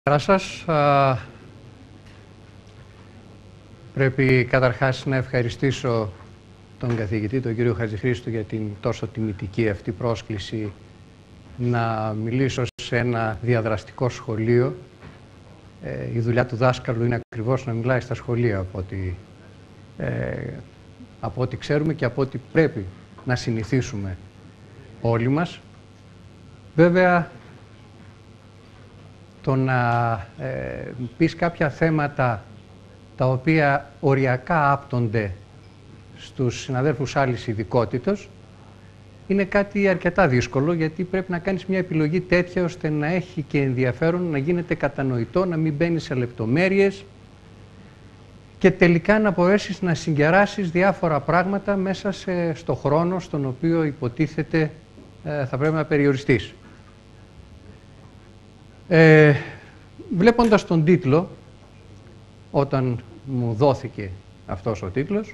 Καλησπέρα σας. Πρέπει καταρχάς να ευχαριστήσω τον καθηγητή, τον κύριο Χατζηχρήστο, για την τόσο τιμητική αυτή πρόσκληση να μιλήσω σε ένα διαδραστικό σχολείο. Η δουλειά του δάσκαλου είναι ακριβώς να μιλάει στα σχολεία, από ό,τι ξέρουμε και από ό,τι πρέπει να συνηθίσουμε όλοι μας. Βέβαια, το να πεις κάποια θέματα τα οποία οριακά άπτονται στους συναδέλφους άλλης ειδικότητος είναι κάτι αρκετά δύσκολο, γιατί πρέπει να κάνεις μια επιλογή τέτοια ώστε να έχει και ενδιαφέρον, να γίνεται κατανοητό, να μην μπαίνει σε λεπτομέρειες και τελικά να μπορέσεις να συγκεράσεις διάφορα πράγματα μέσα στο χρόνο στον οποίο υποτίθεται θα πρέπει να περιοριστείς. Βλέποντας τον τίτλο, όταν μου δόθηκε αυτός ο τίτλος,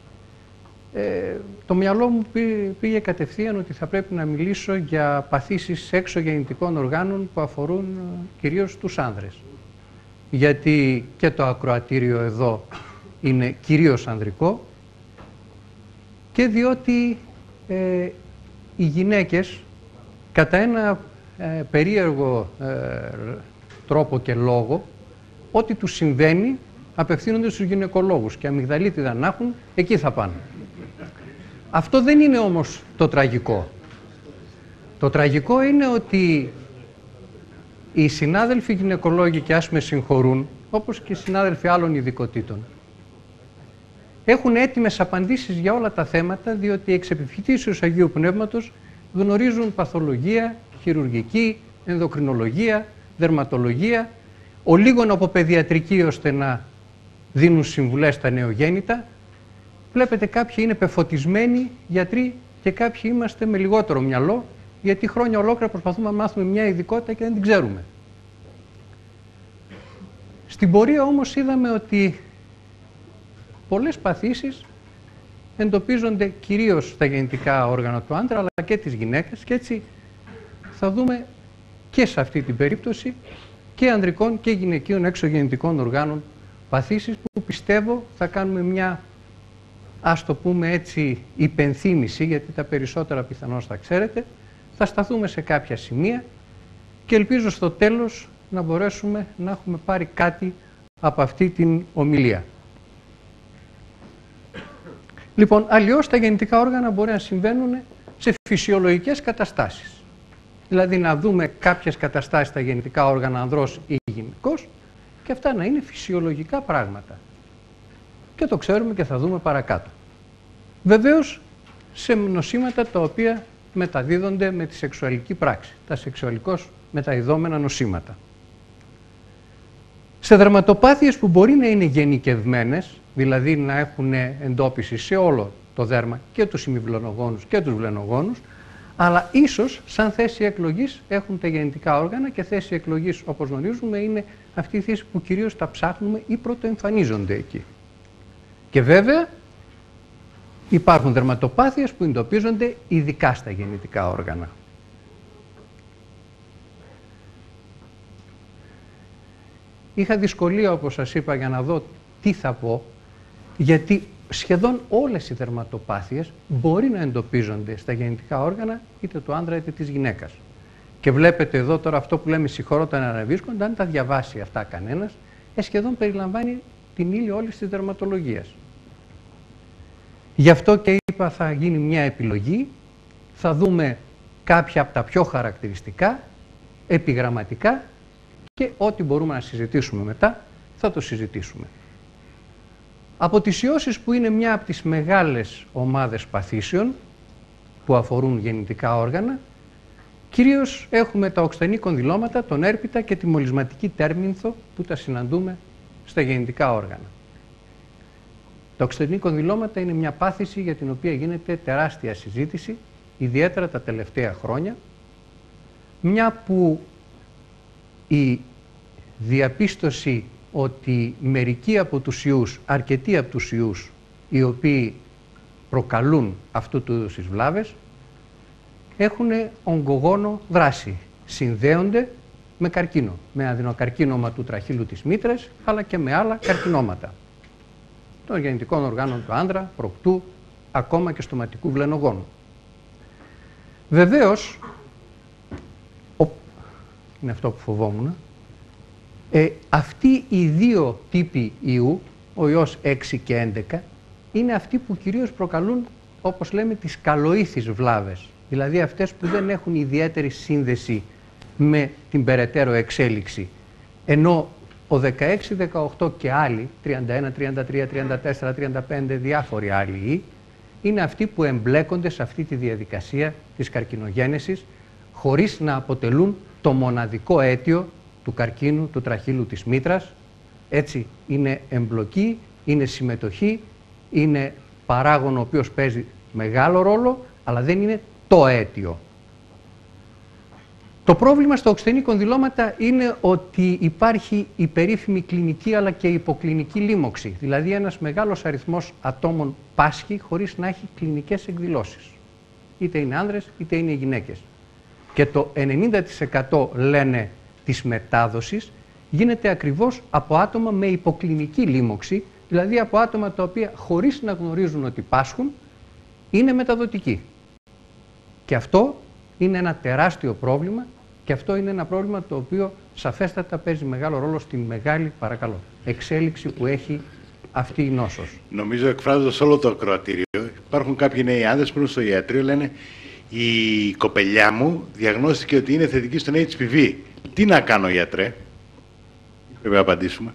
το μυαλό μου πήγε κατευθείαν ότι θα πρέπει να μιλήσω για παθήσεις εξωγεννητικών οργάνων που αφορούν κυρίως τους άνδρες. Γιατί και το ακροατήριο εδώ είναι κυρίως ανδρικό και διότι οι γυναίκες κατά ένα περίεργο τρόπο και λόγο, ό,τι τους συμβαίνει απευθύνονται στους γυναικολόγους και αμυγδαλίτιδα να έχουν, εκεί θα πάνε. Αυτό δεν είναι όμως το τραγικό. Το τραγικό είναι ότι οι συνάδελφοι γυναικολόγοι, και ας με συγχωρούν, όπως και οι συνάδελφοι άλλων ειδικοτήτων, έχουν έτοιμες απαντήσεις για όλα τα θέματα, διότι εξ επιφυτίσεως Αγίου Πνεύματος γνωρίζουν παθολογία, χειρουργική, ενδοκρινολογία, δερματολογία, ολίγων από παιδιατρική ώστε να δίνουν συμβουλές στα νεογέννητα. Βλέπετε, κάποιοι είναι πεφωτισμένοι γιατροί και κάποιοι είμαστε με λιγότερο μυαλό, γιατί χρόνια ολόκληρα προσπαθούμε να μάθουμε μια ειδικότητα και δεν την ξέρουμε. Στην πορεία όμως είδαμε ότι πολλές παθήσεις εντοπίζονται κυρίως στα γεννητικά όργανα του άντρα, αλλά και της γυναίκας, και έτσι θα δούμε και σε αυτή την περίπτωση και ανδρικών και γυναικείων εξωγεννητικών οργάνων παθήσεις που πιστεύω θα κάνουμε μια, ας το πούμε έτσι, υπενθύμηση, γιατί τα περισσότερα πιθανώς θα ξέρετε. Θα σταθούμε σε κάποια σημεία και ελπίζω στο τέλος να μπορέσουμε να έχουμε πάρει κάτι από αυτή την ομιλία. Λοιπόν, αλλιώς τα γεννητικά όργανα μπορεί να συμβαίνουν σε φυσιολογικές καταστάσεις. Δηλαδή να δούμε κάποιες καταστάσεις στα γεννητικά όργανα ανδρός ή γυναικός και αυτά να είναι φυσιολογικά πράγματα. Και το ξέρουμε και θα δούμε παρακάτω. Βεβαίως σε νοσήματα τα οποία μεταδίδονται με τη σεξουαλική πράξη, τα σεξουαλικώς μεταδιδόμενα νοσήματα. Σε δερματοπάθειες που μπορεί να είναι γενικευμένες, δηλαδή να έχουν εντόπιση σε όλο το δέρμα και τους ημιβλενογόνους και τους βλενογόνους, αλλά ίσως σαν θέση εκλογής έχουν τα γεννητικά όργανα και θέση εκλογής, όπως γνωρίζουμε, είναι αυτή η θέση που κυρίως τα ψάχνουμε ή πρωτοεμφανίζονται εκεί. Και βέβαια υπάρχουν δερματοπάθειες που εντοπίζονται ειδικά στα γεννητικά όργανα. Είχα δυσκολία, όπως σας είπα, για να δω τι θα πω, γιατί σχεδόν όλες οι δερματοπάθειες μπορεί να εντοπίζονται στα γεννητικά όργανα είτε του άντρα είτε της γυναίκας. Και βλέπετε εδώ τώρα αυτό που λέμε συγχωρόταν αναβίσκονται, αν τα διαβάσει αυτά κανένας, σχεδόν περιλαμβάνει την ύλη όλης της δερματολογίας. Γι' αυτό και είπα θα γίνει μια επιλογή, θα δούμε κάποια από τα πιο χαρακτηριστικά, επιγραμματικά και ό,τι μπορούμε να συζητήσουμε μετά θα το συζητήσουμε. Από τις ιώσεις, που είναι μια από τις μεγάλες ομάδες παθήσεων που αφορούν γεννητικά όργανα, κυρίως έχουμε τα οξτενή κονδυλώματα, τον έρπιτα και τη μολυσματική τέρμινθο που τα συναντούμε στα γεννητικά όργανα. Τα οξτενή κονδυλώματα είναι μια πάθηση για την οποία γίνεται τεράστια συζήτηση, ιδιαίτερα τα τελευταία χρόνια, μια που η διαπίστωση ότι μερικοί από τους ιούς, αρκετοί από τους ιούς, οι οποίοι προκαλούν αυτού του είδους τις βλάβες, έχουν ογκογόνο δράση. Συνδέονται με καρκίνο, με αδενοκαρκίνωμα του τραχύλου της μήτρας, αλλά και με άλλα καρκινώματα των γεννητικών οργάνων του άντρα, προκτού, ακόμα και στοματικού βλενογόνου. Βεβαίως, είναι αυτό που φοβόμουν, αυτοί οι δύο τύποι ιού, ο ιός 6 και 11, είναι αυτοί που κυρίως προκαλούν, όπως λέμε, τις καλοήθεις βλάβες. Δηλαδή αυτές που δεν έχουν ιδιαίτερη σύνδεση με την περαιτέρω εξέλιξη. Ενώ ο 16, 18 και άλλοι, 31, 33, 34, 35, διάφοροι άλλοι ιοί, είναι αυτοί που εμπλέκονται σε αυτή τη διαδικασία της καρκινογένεσης, χωρίς να αποτελούν το μοναδικό αίτιο του καρκίνου του τραχύλου της μήτρας. Έτσι είναι εμπλοκή, είναι συμμετοχή, είναι παράγων ο οποίος παίζει μεγάλο ρόλο, αλλά δεν είναι το αίτιο. Το πρόβλημα στα οξυστενή κονδυλώματα είναι ότι υπάρχει η περίφημη κλινική αλλά και υποκλινική λίμωξη. Δηλαδή ένας μεγάλος αριθμός ατόμων πάσχει χωρίς να έχει κλινικές εκδηλώσεις. Είτε είναι άνδρες είτε είναι γυναίκες. Και το 90% λένε της μετάδοσης γίνεται ακριβώς από άτομα με υποκλινική λίμωξη, δηλαδή από άτομα τα οποία χωρίς να γνωρίζουν ότι πάσχουν είναι μεταδοτικοί. Και αυτό είναι ένα τεράστιο πρόβλημα και αυτό είναι ένα πρόβλημα το οποίο σαφέστατα παίζει μεγάλο ρόλο στη μεγάλη, παρακαλώ, εξέλιξη που έχει αυτή η νόσος. Νομίζω εκφράζοντας όλο το ακροατήριο, υπάρχουν κάποιοι νέοι άνδρες που είναι στο ιατρείο, λένε η κοπελιά μου διαγνώστηκε ότι είναι θετική στον HPV. Τι να κάνω, γιατρέ? Πρέπει να απαντήσουμε.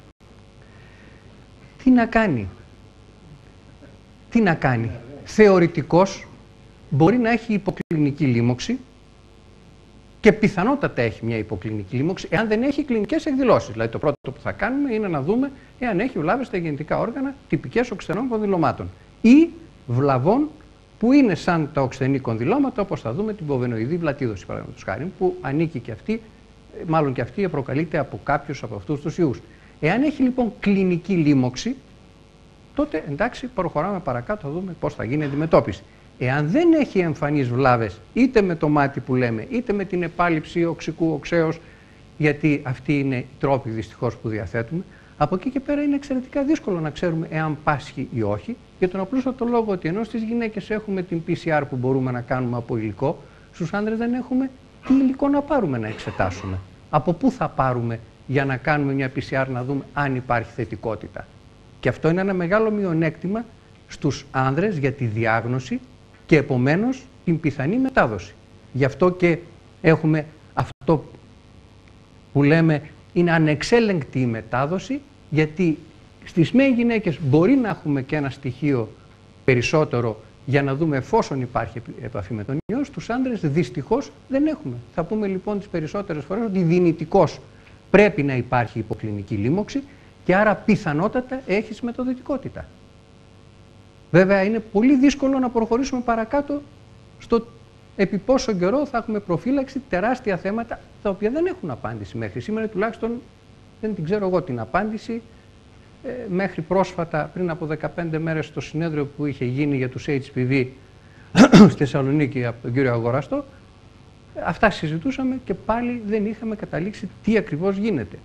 Τι να κάνει? Τι να κάνει? Θεωρητικώς μπορεί να έχει υποκλινική λίμωξη και πιθανότατα έχει μια υποκλινική λίμωξη εάν δεν έχει κλινικές εκδηλώσεις. Δηλαδή το πρώτο που θα κάνουμε είναι να δούμε εάν έχει βλάβες στα γεννητικά όργανα τυπικές οξυστενών κονδυλωμάτων ή βλαβών που είναι σαν τα οξυστενή κονδυλώματα, όπως θα δούμε την ποβενοειδή βλατίδωση, παραδείγματος χάρη, που ανήκει και αυτή, μάλλον και αυτή προκαλείται από κάποιους από αυτούς τους ιούς. Εάν έχει λοιπόν κλινική λίμωξη, τότε εντάξει, προχωράμε παρακάτω, θα δούμε πώς θα γίνει η αντιμετώπιση. Εάν δεν έχει εμφανείς βλάβες, είτε με το μάτι που λέμε, είτε με την επάλυψη οξικού οξέως, γιατί αυτοί είναι οι τρόποι δυστυχώς που διαθέτουμε, από εκεί και πέρα είναι εξαιρετικά δύσκολο να ξέρουμε εάν πάσχει ή όχι, για τον απλούστατο λόγο ότι ενώ στις γυναίκες έχουμε την PCR που μπορούμε να κάνουμε από υλικό, στους άντρες δεν έχουμε τι υλικό να πάρουμε να εξετάσουμε. Από πού θα πάρουμε για να κάνουμε μια PCR να δούμε αν υπάρχει θετικότητα. Και αυτό είναι ένα μεγάλο μειονέκτημα στους άνδρες για τη διάγνωση και επομένως την πιθανή μετάδοση. Γι' αυτό και έχουμε αυτό που λέμε είναι ανεξέλεγκτη η μετάδοση, γιατί στις ΜΕ γυναίκες μπορεί να έχουμε και ένα στοιχείο περισσότερο για να δούμε εφόσον υπάρχει επαφή με τον ιό, στους άντρες δυστυχώς δεν έχουμε. Θα πούμε λοιπόν τις περισσότερες φορές ότι δυνητικώς πρέπει να υπάρχει υποκλινική λίμωξη και άρα πιθανότατα έχεις μεταδοτικότητα. Βέβαια είναι πολύ δύσκολο να προχωρήσουμε παρακάτω στο επί πόσο καιρό θα έχουμε προφύλαξη, τεράστια θέματα τα οποία δεν έχουν απάντηση μέχρι σήμερα, τουλάχιστον δεν την ξέρω εγώ την απάντηση. Μέχρι πρόσφατα, πριν από 15 μέρες, στο συνέδριο που είχε γίνει για τους HPV στη Θεσσαλονίκη από τον κύριο Αγοραστό, αυτά συζητούσαμε και πάλι δεν είχαμε καταλήξει τι ακριβώς γίνεται.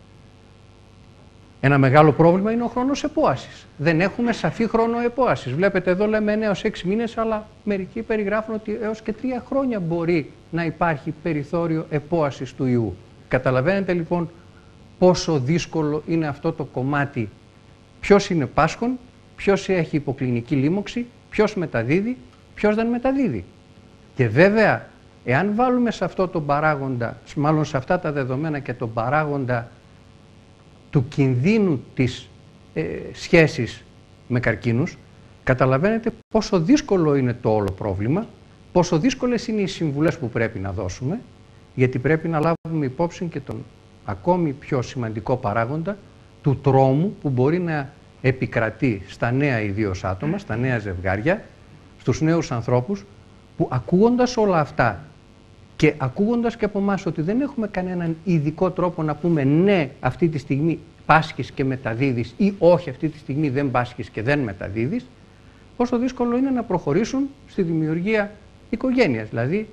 Ένα μεγάλο πρόβλημα είναι ο χρόνος επόασης. Δεν έχουμε σαφή χρόνο επόασης. Βλέπετε εδώ λέμε 9 έως 6 μήνες, αλλά μερικοί περιγράφουν ότι έως και 3 χρόνια μπορεί να υπάρχει περιθώριο επόασης του ιού. Καταλαβαίνετε λοιπόν πόσο δύσκολο είναι αυτό το κομμάτι. Ποιος είναι πάσχων, ποιος έχει υποκλινική λίμωξη, ποιος μεταδίδει, ποιος δεν μεταδίδει. Και βέβαια, εάν βάλουμε σε αυτό τον παράγοντα, μάλλον σε αυτά τα δεδομένα και τον παράγοντα του κινδύνου της σχέσης με καρκίνους, καταλαβαίνετε πόσο δύσκολο είναι το όλο πρόβλημα, πόσο δύσκολες είναι οι συμβουλές που πρέπει να δώσουμε, γιατί πρέπει να λάβουμε υπόψη και τον ακόμη πιο σημαντικό παράγοντα του τρόμου που μπορεί να επικρατεί στα νέα ιδίως άτομα, στα νέα ζευγάρια, στους νέους ανθρώπους, που ακούγοντας όλα αυτά και ακούγοντας και από εμάς ότι δεν έχουμε κανέναν ειδικό τρόπο να πούμε ναι, αυτή τη στιγμή πάσχεις και μεταδίδεις ή όχι, αυτή τη στιγμή δεν πάσχεις και δεν μεταδίδεις, πόσο δύσκολο είναι να προχωρήσουν στη δημιουργία οικογένειας, δηλαδή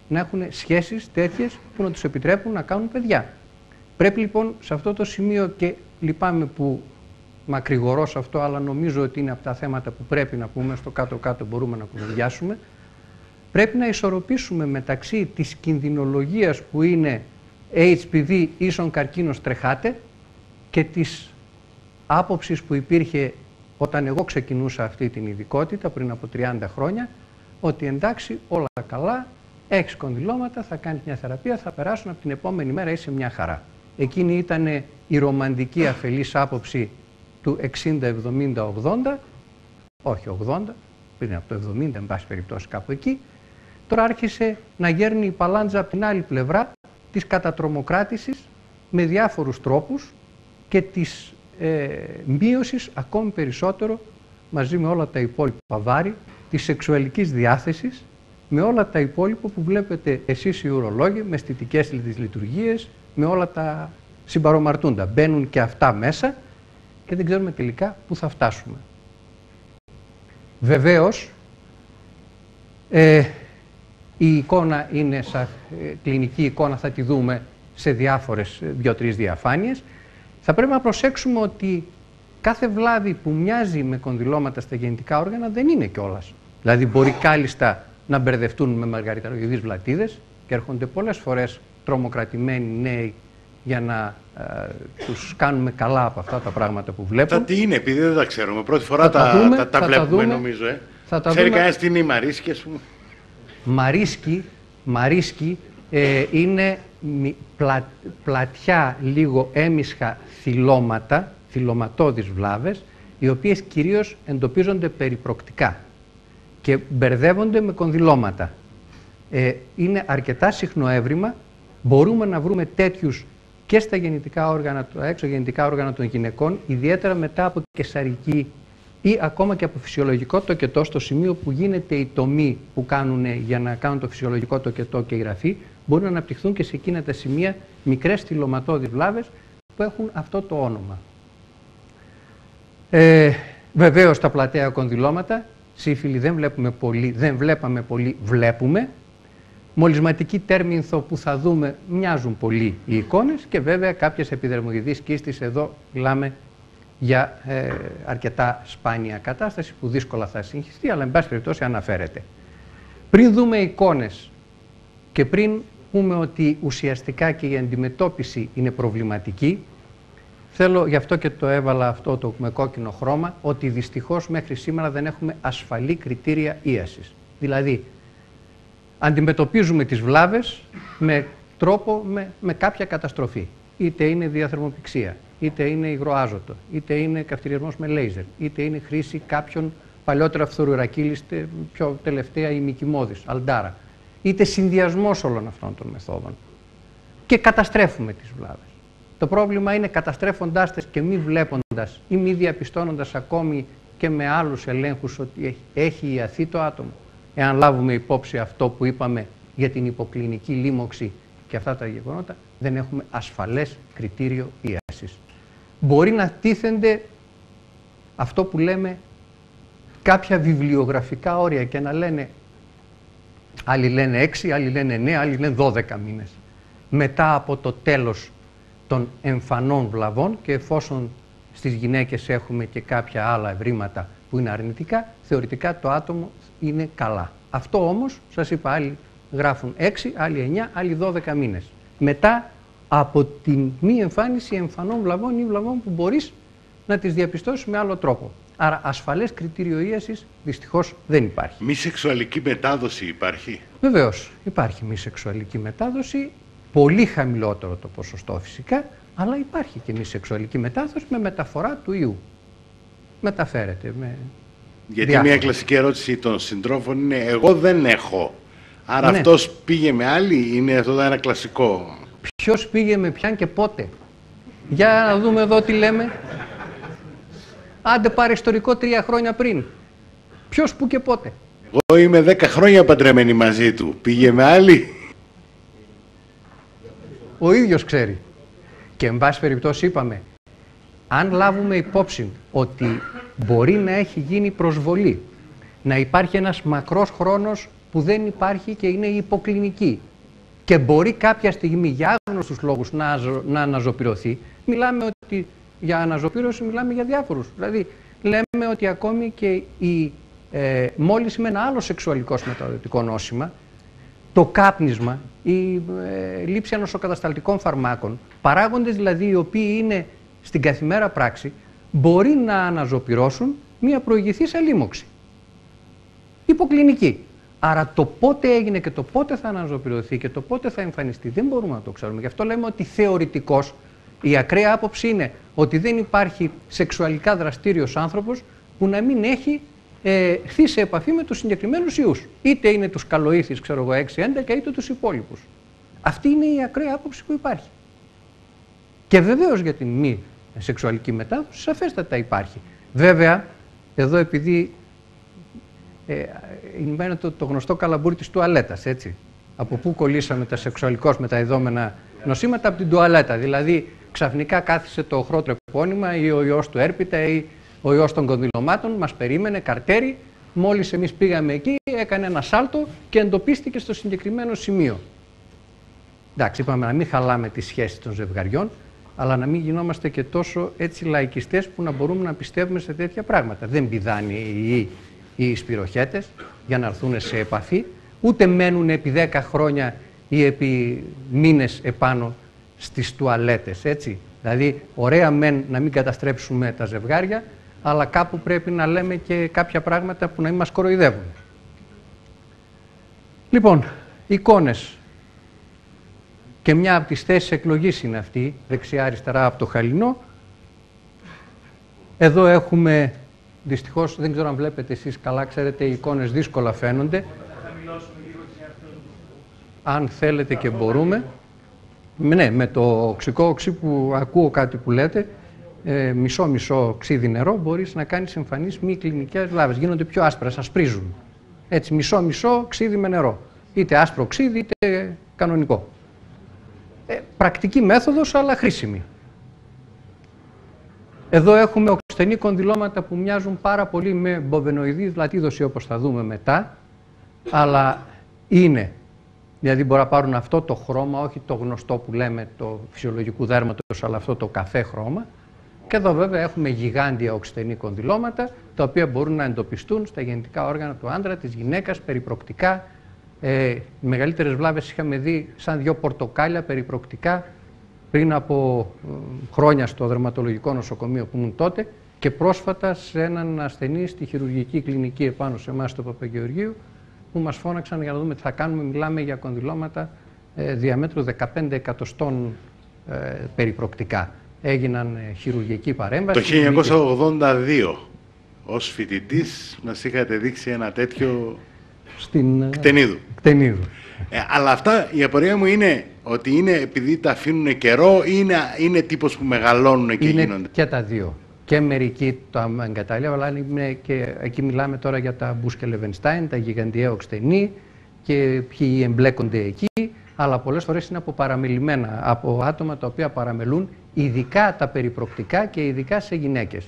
να έχουν σχέσεις τέτοιες που να τους επιτρέπουν να κάνουν παιδιά. Πρέπει λοιπόν σε αυτό το σημείο, και λυπάμαι που μακρηγορώ σε αυτό, αλλά νομίζω ότι είναι από τα θέματα που πρέπει να πούμε, στο κάτω-κάτω μπορούμε να κουβεντιάσουμε, πρέπει να ισορροπήσουμε μεταξύ της κινδυνολογίας που είναι HPV ίσον καρκίνος τρεχάτε και της άποψης που υπήρχε όταν εγώ ξεκινούσα αυτή την ειδικότητα πριν από 30 χρόνια, ότι εντάξει όλα καλά, έχεις κονδυλώματα, θα κάνεις μια θεραπεία, θα περάσουν από την επόμενη μέρα, είσαι μια χαρά. Εκείνη ήταν η ρομαντική αφελής άποψη του 60, 70, 80, όχι 80, πριν από το 70, εν πάση περιπτώσει κάπου εκεί. Τώρα άρχισε να γέρνει η παλάντζα από την άλλη πλευρά της κατατρομοκράτησης με διάφορους τρόπους και της μείωσης ακόμη περισσότερο, μαζί με όλα τα υπόλοιπα βάρη, της σεξουαλικής διάθεσης, με όλα τα υπόλοιπα που βλέπετε εσείς οι ουρολόγοι, με αισθητικές λειτουργίες, με όλα τα συμπαρομαρτούντα. Μπαίνουν και αυτά μέσα και δεν ξέρουμε τελικά πού θα φτάσουμε. Βεβαίως, η εικόνα είναι σαν κλινική εικόνα, θα τη δούμε σε διάφορες 2-3 διαφάνειες. Θα πρέπει να προσέξουμε ότι κάθε βλάβη που μοιάζει με κονδυλώματα στα γεννητικά όργανα δεν είναι κιόλας. Δηλαδή μπορεί κάλλιστα να μπερδευτούν με μαργαριταρογειδείς βλατίδες και έρχονται πολλές φορές τρομοκρατημένοι νέοι για να τους κάνουμε καλά από αυτά τα πράγματα που βλέπουν. Τι είναι, επειδή δεν τα ξέρουμε. Πρώτη φορά τα βλέπουμε, νομίζω. Ξέρει κανένας τι είναι η μαρίσκη, ας πούμε. Μαρίσκη είναι πλατιά, λίγο έμισχα θυλώματα, θυλωματώδεις βλάβες, οι οποίες κυρίως εντοπίζονται περιπροκτικά και μπερδεύονται με κονδυλώματα. Είναι αρκετά συχνό έβριμα, μπορούμε να βρούμε τέτοιους και στα γεννητικά όργανα, τα εξωγεννητικά όργανα των γυναικών, ιδιαίτερα μετά από καισαρική ή ακόμα και από φυσιολογικό τοκετό, στο σημείο που γίνεται η τομή που κάνουν για να κάνουν το φυσιολογικό τοκετό και η γραφή, μπορούν να αναπτυχθούν και σε εκείνα τα σημεία μικρές θυλωματώδεις βλάβες που έχουν αυτό το όνομα. Βεβαίως τα πλαταία κονδυλώματα, σύφυλλη δεν βλέπαμε πολύ, βλέπουμε. Μολυσματική τέρμινθο που θα δούμε, μοιάζουν πολύ οι εικόνες, και βέβαια κάποιες επιδερμοειδείς κίστης, εδώ μιλάμε για αρκετά σπάνια κατάσταση που δύσκολα θα συγχυστεί, αλλά εν πάση περιπτώσει αναφέρεται. Πριν δούμε εικόνες και πριν πούμε ότι ουσιαστικά και η αντιμετώπιση είναι προβληματική, θέλω, γι' αυτό και το έβαλα αυτό το με κόκκινο χρώμα, ότι δυστυχώς μέχρι σήμερα δεν έχουμε ασφαλή κριτήρια ίασης. Δηλαδή, αντιμετωπίζουμε τις βλάβες με τρόπο, με κάποια καταστροφή. Είτε είναι διαθερμοπυξία, είτε είναι υγροάζωτο, είτε είναι καυτηριασμός με λέιζερ, είτε είναι χρήση κάποιων παλιότερα φθορουρακύλης, πιο τελευταία ημικημώδης, αλντάρα, είτε συνδυασμός όλων αυτών των μεθόδων. Και καταστρέφουμε τις βλάβες. Το πρόβλημα είναι, καταστρέφοντάς τις και μη βλέποντας ή μη διαπιστώνοντας ακόμη και με άλλους ελέγχους ότι έχει ιαθεί το άτομο. Εάν λάβουμε υπόψη αυτό που είπαμε για την υποκλινική λίμωξη και αυτά τα γεγονότα, δεν έχουμε ασφαλές κριτήριο ίασης. Μπορεί να τίθενται αυτό που λέμε κάποια βιβλιογραφικά όρια και να λένε, άλλοι λένε 6, άλλοι λένε 9, άλλοι λένε 12 μήνες. Μετά από το τέλος των εμφανών βλαβών, και εφόσον στις γυναίκες έχουμε και κάποια άλλα ευρήματα που είναι αρνητικά, θεωρητικά το άτομο είναι καλά. Αυτό όμως, σας είπα, άλλοι γράφουν 6, άλλοι 9, άλλοι 12 μήνες. Μετά από την μη εμφάνιση εμφανών βλαβών ή βλαβών που μπορείς να τις διαπιστώσεις με άλλο τρόπο. Άρα ασφαλές κριτήριο ίασης δυστυχώς δεν υπάρχει. Μη σεξουαλική μετάδοση υπάρχει? Βεβαίως υπάρχει μη σεξουαλική μετάδοση, πολύ χαμηλότερο το ποσοστό φυσικά, αλλά υπάρχει και μη σεξουαλική μετάδοση με μεταφορά του ιού. Μεταφέρεται με γιατί διάφορα. Μια κλασική ερώτηση των συντρόφων είναι, εγώ δεν έχω. Άρα ναι. Αυτός πήγε με άλλη, είναι αυτό ένα κλασικό. Ποιος πήγε με ποιαν και πότε? Για να δούμε εδώ τι λέμε. Άντε πάρε ιστορικό 3 χρόνια πριν. Ποιος που και πότε? Εγώ είμαι 10 χρόνια παντρεμένη μαζί του. Πήγε με άλλη? Ο ίδιος ξέρει. Και εν πάση περιπτώσει είπαμε, αν λάβουμε υπόψη ότι μπορεί να έχει γίνει προσβολή, να υπάρχει ένας μακρός χρόνος που δεν υπάρχει και είναι υποκλινική και μπορεί κάποια στιγμή για άγνωστους λόγους να αναζωπυρωθεί, μιλάμε ότι για αναζωπύρωση μιλάμε για διάφορους. Δηλαδή λέμε ότι ακόμη και η μόλις με ένα άλλο σεξουαλικό μεταδοτικό νόσημα, το κάπνισμα, η λήψη ανοσοκατασταλτικών φαρμάκων, παράγοντες δηλαδή οι οποίοι είναι στην καθημερινή πράξη, μπορεί να αναζωπυρώσουν μια προηγηθής λίμωξη. Υποκλινική. Άρα το πότε έγινε και το πότε θα αναζωπυρωθεί και το πότε θα εμφανιστεί δεν μπορούμε να το ξέρουμε. Γι' αυτό λέμε ότι θεωρητικώς η ακραία άποψη είναι ότι δεν υπάρχει σεξουαλικά δραστήριος άνθρωπος που να μην έχει έρθει σε επαφή με τους συγκεκριμένους ιούς. Είτε είναι τους καλοήθεις, ξέρω εγώ, 6-11, είτε τους υπόλοιπους. Αυτή είναι η ακραία άποψη που υπάρχει. Και βεβαίως για την μη σεξουαλική μετάδοση, σαφέστατα υπάρχει. Βέβαια, εδώ επειδή είναι το γνωστό καλαμπούρι της τουαλέτας, έτσι. Από πού κολλήσαμε τα σεξουαλικώς μεταδιδόμενα νοσήματα? Από την τουαλέτα. Δηλαδή, ξαφνικά κάθισε το οχρό τρεπώνημα ή ο ιός του έρπιτα ή ο ιός των κονδυλωμάτων, μας περίμενε καρτέρι. Μόλις εμείς πήγαμε εκεί, έκανε ένα σάλτο και εντοπίστηκε στο συγκεκριμένο σημείο. Εντάξει, είπαμε να μην χαλάμε τις σχέσεις των ζευγαριών, αλλά να μην γινόμαστε και τόσο έτσι λαϊκιστές που να μπορούμε να πιστεύουμε σε τέτοια πράγματα. Δεν πηδάνε οι σπυροχέτες για να έρθουν σε επαφή, ούτε μένουν επί 10 χρόνια ή επί μήνες επάνω στις τουαλέτες, έτσι. Δηλαδή, ωραία μεν να μην καταστρέψουμε τα ζευγάρια, αλλά κάπου πρέπει να λέμε και κάποια πράγματα που να μην μας κοροϊδεύουν. Λοιπόν, εικόνες. Και μια από τις θέσεις εκλογής είναι αυτή, δεξιά-αριστερά από το Χαλινό. Εδώ έχουμε, δυστυχώς, δεν ξέρω αν βλέπετε εσείς καλά, ξέρετε, οι εικόνες δύσκολα φαίνονται. Αν θέλετε και μπορούμε. Ναι, με το οξικό οξύ που ακούω κάτι που λέτε, μισό-μισό ξύδι νερό, μπορείς να κάνεις εμφανείς μη κλινικές βλάβες. Γίνονται πιο άσπρες, ασπρίζουν. Έτσι, μισό-μισό ξύδι με νερό. Είτε άσπρο ξύδι, είτε κανονικό. Πρακτική μέθοδος, αλλά χρήσιμη. Εδώ έχουμε οξυστενή κονδυλώματα που μοιάζουν πάρα πολύ με μποβενοειδή λατίδωση, όπως θα δούμε μετά, αλλά είναι. Δηλαδή μπορεί να πάρουν αυτό το χρώμα, όχι το γνωστό που λέμε το φυσιολογικού δέρματος, αλλά αυτό το καφέ χρώμα. Και εδώ βέβαια έχουμε γιγάντια οξυστενή κονδυλώματα, τα οποία μπορούν να εντοπιστούν στα γεννητικά όργανα του άντρα, της γυναίκας, περιπροκτικά. Οι μεγαλύτερες βλάβες είχαμε δει σαν 2 πορτοκάλια περιπροκτικά πριν από χρόνια στο δερματολογικό νοσοκομείο που ήμουν τότε και πρόσφατα σε έναν ασθενή στη χειρουργική κλινική επάνω σε εμάς στο Παπαγεωργίου, που μας φώναξαν για να δούμε τι θα κάνουμε. Μιλάμε για κονδυλώματα διαμέτρου 15 εκατοστών περιπροκτικά. Έγιναν χειρουργική παρέμβαση. Το 1982, ως φοιτητής, μας είχατε δείξει ένα τέτοιο στην Κτενίδου. Αλλά αυτά, η απορία μου είναι ότι είναι επειδή τα αφήνουν καιρό ή είναι τύπος που μεγαλώνουν και γίνονται? Είναι και τα δύο. Και μερικοί το εγκαταλείπουν, αλλά και εκεί μιλάμε τώρα για τα Μπούσκε Λεβενστάιν, τα γιγαντιαία οξυστενή και ποιοι εμπλέκονται εκεί, αλλά πολλές φορές είναι από παραμελημένα, από άτομα τα οποία παραμελούν, ειδικά τα περιπροκτικά και ειδικά σε γυναίκες.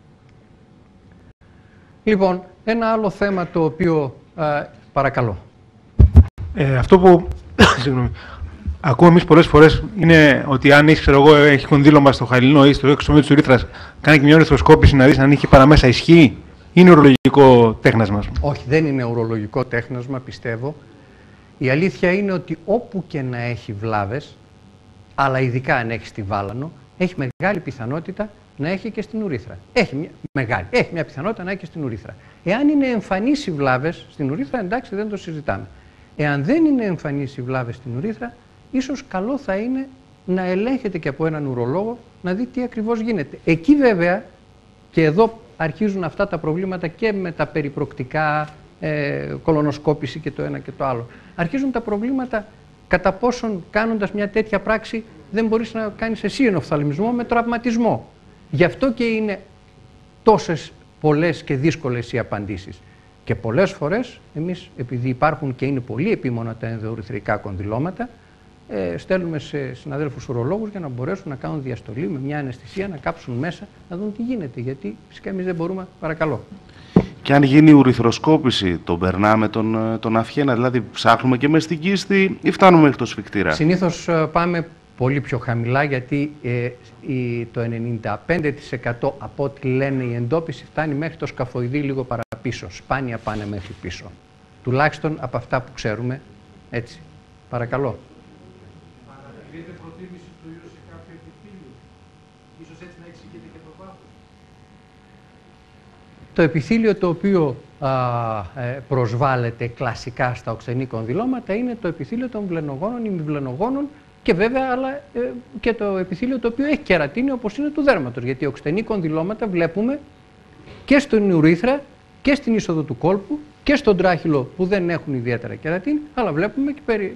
Λοιπόν, ένα άλλο θέμα το οποίο, παρακαλώ. Αυτό που ακούω εμείς πολλές φορές είναι ότι αν έχει κονδύλωμα στο χαλινό ή στο έξω της ουρήθρας, κάνει και μια ορυθροσκόπηση να δεις αν είχε παραμέσα. Ισχύει? Είναι ουρολογικό τέχνασμα? Όχι, δεν είναι ουρολογικό τέχνασμα, πιστεύω. Η αλήθεια είναι ότι όπου και να έχει βλάβες, αλλά ειδικά αν έχει στη βάλανο, έχει μεγάλη πιθανότητα να έχει και στην ουρήθρα. Έχει μια πιθανότητα να έχει και στην ουρήθρα. Εάν είναι εμφανείς οι βλάβες στην ουρήθρα, εντάξει, δεν το συζητάμε. Εάν δεν είναι εμφανείς οι βλάβες στην ουρήθρα, ίσως καλό θα είναι να ελέγχεται και από έναν ουρολόγο να δει τι ακριβώς γίνεται. Εκεί βέβαια, και εδώ αρχίζουν αυτά τα προβλήματα και με τα περιπροκτικά, κολονοσκόπηση και το ένα και το άλλο. Αρχίζουν τα προβλήματα κατά πόσον κάνοντας μια τέτοια πράξη δεν μπορείς να κάνεις εσύ ενοφθαλμισμό με τραυματισμό. Γι' αυτό και είναι τόσες πολλές και δύσκολες οι απαντήσεις. Και πολλές φορές εμείς, επειδή υπάρχουν και είναι πολύ επίμονα τα ενδοουρηθρικά κονδυλώματα, στέλνουμε σε συναδέλφους ουρολόγους για να μπορέσουν να κάνουν διαστολή με μια αναισθησία, να κάψουν μέσα, να δουν τι γίνεται. Γιατί φυσικά εμείς δεν μπορούμε. Παρακαλώ. Και αν γίνει ουρηθροσκόπηση, τον περνάμε τον αυχένα, δηλαδή ψάχνουμε και μες στην κίστη ή φτάνουμε μέχρι το σφικτήρα? Συνήθως πάμε πολύ πιο χαμηλά, γιατί το 95% από ό,τι λένε η εντόπιση φτάνει μέχρι το σκαφοειδή λίγο παραπίσω. Σπάνια πάνε μέχρι πίσω. Τουλάχιστον από αυτά που ξέρουμε, έτσι. Παρακαλώ. Παρατηρείτε προτίμηση του ιού σε κάποιο επιθύλιο? Ίσως έτσι να εξηγείται και το βάθος. Το επιθύλιο το οποίο προσβάλλεται κλασικά στα οξενή κονδυλώματα είναι το επιθύλιο των βλενογόνων, ημιβλενογόνων, και βέβαια αλλά, και το επιθύλιο το οποίο έχει κερατίνη, όπως είναι του δέρματος. Γιατί οξενή κονδυλώματα βλέπουμε και στον ουρήθρα και στην είσοδο του κόλπου και στον τράχυλο που δεν έχουν ιδιαίτερα κερατίνη, αλλά βλέπουμε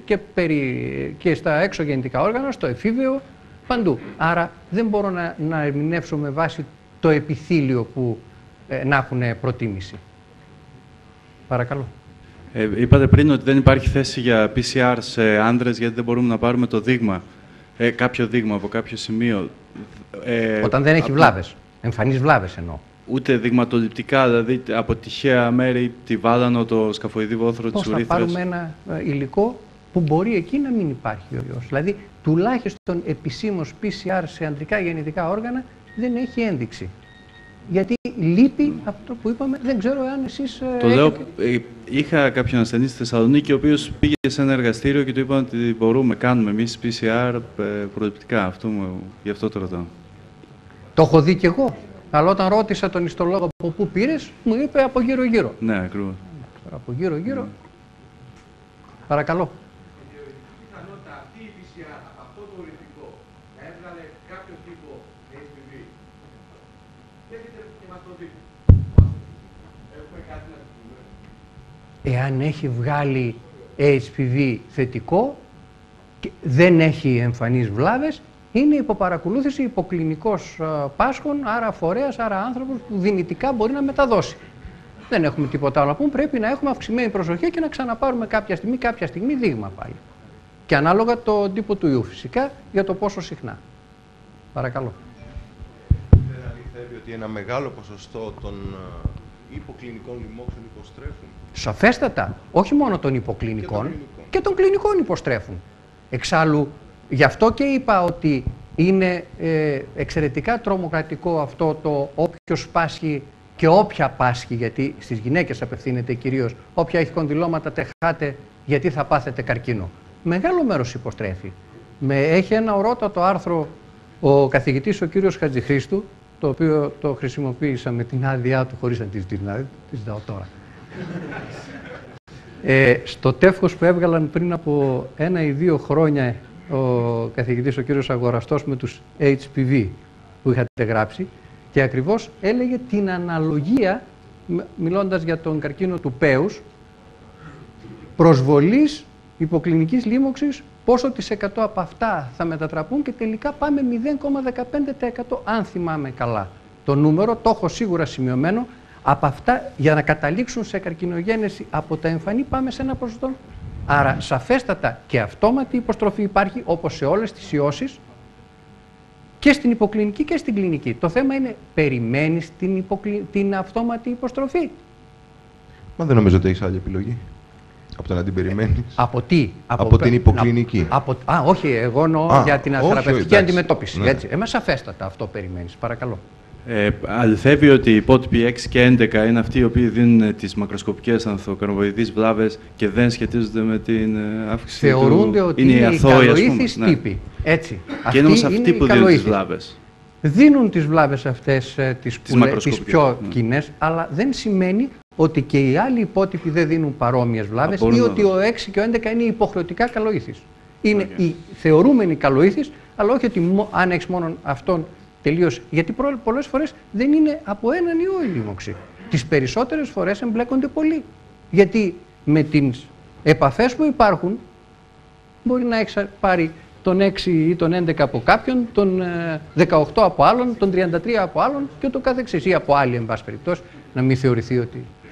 και στα έξω γεννητικά όργανα, στο εφήβαιο, παντού. Άρα δεν μπορώ να ερμηνεύσω με βάση το επιθύλιο που να έχουν προτίμηση. Παρακαλώ. Είπατε πριν ότι δεν υπάρχει θέση για PCR σε άνδρες, γιατί δεν μπορούμε να πάρουμε το δείγμα, κάποιο δείγμα από κάποιο σημείο. Όταν δεν έχει βλάβες, εμφανείς βλάβες εννοώ. Ούτε δειγματοληπτικά, δηλαδή από τυχαία μέρη, τη βάδανο, το σκαφοειδή βόθρο της ουρήθρας. Πώς θα πάρουμε ένα υλικό που μπορεί εκεί να μην υπάρχει ο ιός? Δηλαδή, τουλάχιστον επισήμως PCR σε ανδρικά γεννητικά όργανα δεν έχει ένδειξη. Γιατί λείπει αυτό που είπαμε, δεν ξέρω αν εσείς... Το λέω, είχα κάποιον ασθενή στη Θεσσαλονίκη, ο οποίος πήγε σε ένα εργαστήριο και του είπαν ότι κάνουμε εμείς PCR προληπτικά. Γι' αυτό το ρωτάω. Το έχω δει κι εγώ. Αλλά όταν ρώτησα τον ιστολόγο από πού πήρες, μου είπε από γύρω-γύρω. Ναι, ακριβώς. Από γύρω-γύρω. Παρακαλώ. Πιθανότητα αυτή η PCR από αυτό το ορυκτικό να έβγαλε κάποιο τύπο HPV. Έχετε και μας το δείτε. Έχουμε κάτι να πούμε. Εάν έχει βγάλει HPV θετικό και δεν έχει εμφανείς βλάβες, είναι υποπαρακολούθηση, υποκλινικός πάσχων, άρα φορέας, άρα άνθρωπος που δυνητικά μπορεί να μεταδώσει. Δεν έχουμε τίποτα άλλο να πούμε, πρέπει να έχουμε αυξημένη προσοχή και να ξαναπάρουμε κάποια στιγμή δείγμα πάλι. Και ανάλογα το τύπο του ιού φυσικά, για το πόσο συχνά. Παρακαλώ. Δεν αληθεύει ότι ένα μεγάλο ποσοστό των υποκλινικών λοιμόξεων υποστρέφουν? Σαφέστατα. Όχι μόνο των υποκλινικών, και των κλινικών υποστρέφουν. Εξάλλου, γι' αυτό και είπα ότι είναι εξαιρετικά τρομοκρατικό αυτό το όποιος πάσχει και όποια πάσχει, γιατί στις γυναίκες απευθύνεται κυρίως, όποια έχει κονδυλώματα τεχάτε γιατί θα πάθετε καρκίνο. Μεγάλο μέρος υποστρέφει. Έχει ένα ορότατο άρθρο ο καθηγητής ο κύριος Χατζηχρήστου, το οποίο το χρησιμοποίησα με την άδειά του, χωρίς να τη ζητάω τώρα. Στο τεύχος που έβγαλαν πριν από 1 ή 2 χρόνια ο καθηγητής ο κύριος Αγοραστός με τους HPV που είχατε γράψει, και ακριβώς έλεγε την αναλογία, μιλώντας για τον καρκίνο του πέους, προσβολής υποκλινικής λίμωξης, πόσο της 100 από αυτά θα μετατραπούν, και τελικά πάμε 0,15% αν θυμάμαι καλά. Το νούμερο το έχω σίγουρα σημειωμένο. Από αυτά, για να καταλήξουν σε καρκινογένεση από τα εμφανή, πάμε σε ένα ποσοστό. Άρα σαφέστατα και αυτόματη υποστροφή υπάρχει, όπως σε όλες τις ιώσεις, και στην υποκλινική και στην κλινική. Το θέμα είναι, περιμένεις την αυτόματη υποστροφή? Μα δεν νομίζω ότι έχεις άλλη επιλογή από το να την περιμένεις. Από τι? Από την υποκλινική. Όχι, εγώ εννοώ για την θεραπευτική αντιμετώπιση. Ναι. Έτσι. Σαφέστατα αυτό περιμένεις. Παρακαλώ. Αληθεύει ότι οι υπότυποι 6 και 11 είναι αυτοί οι οποίοι δίνουν τις μακροσκοπικές ανθοκαρβοειδείς βλάβες και δεν σχετίζονται με την αύξηση θεωρούνται ότι είναι οι καλοήθεις τύποι. Έτσι. Και είναι όμως αυτοί που δίνουν τις βλάβες. Δίνουν τις βλάβες αυτές τις πιο κοινές, αλλά δεν σημαίνει ότι και οι άλλοι υπότυποι δεν δίνουν παρόμοιες βλάβες ή ότι ο 6 και ο 11 είναι υποχρεωτικά καλοήθεις. Είναι οι θεωρούμενοι καλοήθεις, αλλά όχι ότι αν έχεις μόνο αυτόν τελείως. Γιατί πολλές φορές δεν είναι από έναν ιό η λίμωξη. Τις περισσότερες φορές εμπλέκονται πολύ. Γιατί με τις επαφές που υπάρχουν, μπορεί να έχεις πάρει τον 6 ή τον 11 από κάποιον, τον 18 από άλλον, τον 33 από άλλον και ούτω καθεξής, ή από άλλη, εν πάση περιπτώσει, να μην θεωρηθεί ότι